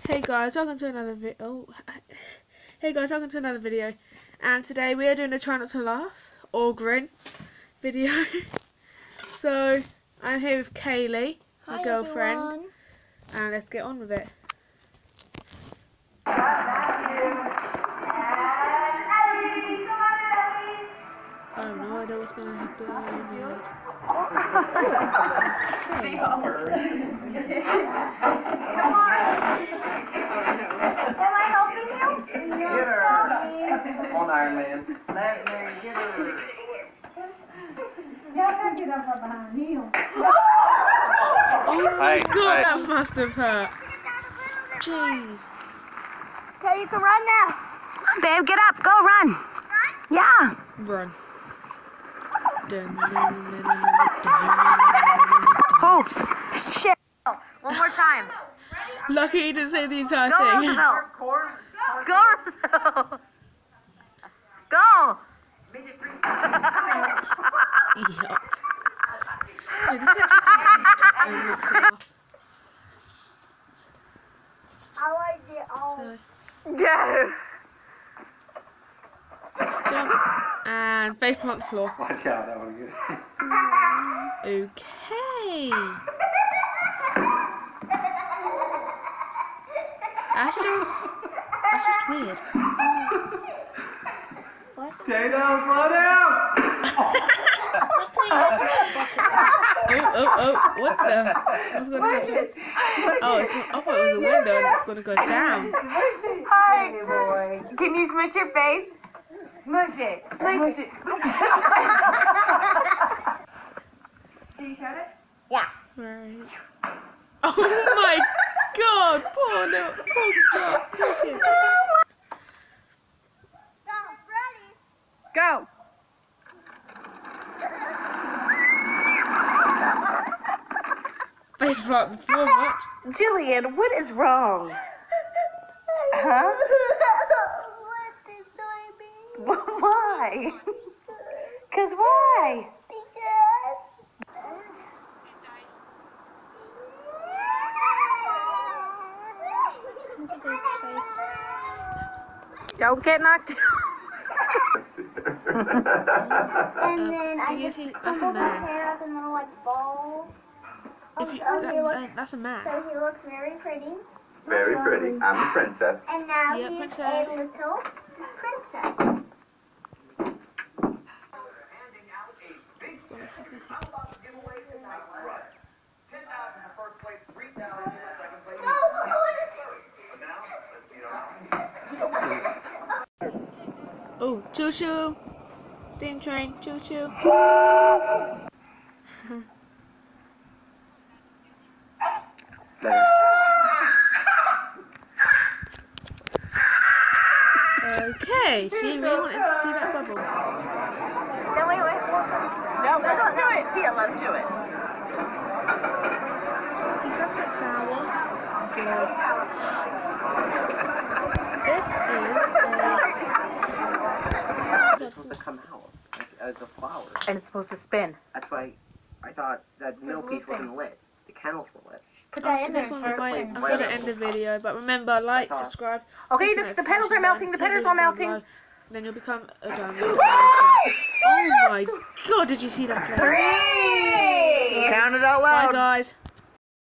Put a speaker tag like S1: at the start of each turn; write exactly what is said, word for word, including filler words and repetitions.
S1: Hey guys, welcome to another video. Oh, hey guys, welcome to another video. And today we are doing a try not to laugh or grin video. So I'm here with Kaylee, my
S2: Hi,
S1: girlfriend,
S2: everyone.
S1: and let's get on with it. I have no idea what's gonna happen yet. Okay.
S2: Am I helping you?
S3: Get her. Come on, Iron Man. Iron Man, get her.
S1: Oh my
S3: Hey,
S1: god,
S3: hey.
S1: that must have hurt. Jeez.
S2: Okay, you can run now. Babe, get up. Go run. Yeah.
S1: Run. Dun, dun, dun, dun, dun,
S2: Oh, shit. One more time.
S1: Lucky he didn't say the entire
S2: Go,
S1: thing.
S2: Roosevelt. Go, Roosevelt. Go.
S1: Yuck. Yeah, this is actually quite easy to laugh.
S2: I like it all.
S1: So,
S2: Go.
S1: jump and face plant on the floor.
S3: Watch out, that was good.
S1: Okay. That's just that's just weird.
S3: Stay down, slow down!
S1: Oh, oh, oh, what the? What's going to happen? Oh, it's not, I thought it was a window and it's going to go down.
S4: Hi. Boy. Can you smooch your face? Smooch it. Smooch it. Can you cut it?
S2: Yeah.
S1: Right. Oh my god, poor little, poor job, poor kid.
S4: Go.
S1: Face plant on the floor, what?
S4: Jillian, what is wrong? Huh? Why? Cause why? Don't get knocked out.
S2: And then I
S1: you
S2: just
S1: see, that's a
S2: crumbled his
S1: man.
S2: hair up in little like balls.
S1: If you,
S2: Oh,
S1: that,
S2: he looks,
S1: that, that's a man.
S2: so he looks very pretty.
S5: Very pretty. I'm the princess.
S2: And now
S1: Yep,
S2: he's
S1: princess.
S2: a little princess.
S1: Oh, choo choo. Steam train, choo choo. Okay, she really wanted to see that bubble.
S4: No, wait, wait. No, no, don't do it. Here, let's do it.
S1: I think that's got sour. So, this is
S3: It's supposed to come out like, as a flower.
S4: And it's supposed to spin.
S3: That's why I thought that middle piece wasn't lit. The candles were lit.
S2: Put
S1: a. After this one, we might, I'm going to end the video. But remember, like,
S3: Uh-huh.
S1: subscribe.
S4: Okay,
S1: press
S4: the, the petals
S1: notification
S4: are melting. The
S1: button,
S4: petals
S1: hit
S4: are
S1: the
S4: melting.
S1: bell, Then you'll become a diamond. Oh my god, did you see that? Play?
S4: Three. Count it out
S1: Bye,
S4: loud.
S1: guys.